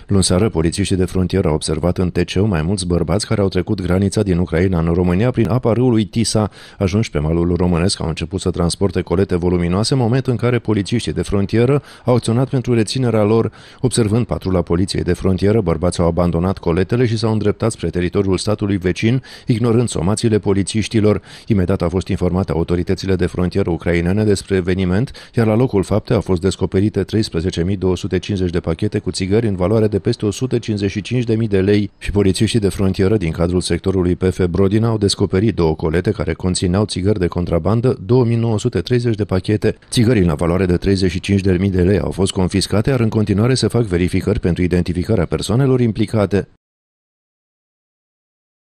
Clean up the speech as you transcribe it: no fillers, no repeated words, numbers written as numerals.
Luni seară, polițiștii de frontieră au observat în Teceu mai mulți bărbați care au trecut granița din Ucraina în România prin apa râului Tisa. Ajunși pe malul românesc, au început să transporte colete voluminoase, moment în care polițiștii de frontieră au acționat pentru reținerea lor. Observând patrula poliției de frontieră, bărbații au abandonat coletele și s-au îndreptat spre teritoriul statului vecin, ignorând somațiile polițiștilor. Imediat au fost informate autoritățile de frontieră ucrainene despre eveniment, iar la locul faptei au fost descoperite 13.250 de pachete cu țigări în valoare de peste 155.000 de lei și polițiștii de frontieră din cadrul sectorului PF Brodina au descoperit 2 colete care conțineau țigări de contrabandă, 2.930 de pachete. Țigările la valoare de 35.000 de lei au fost confiscate, iar în continuare se fac verificări pentru identificarea persoanelor implicate.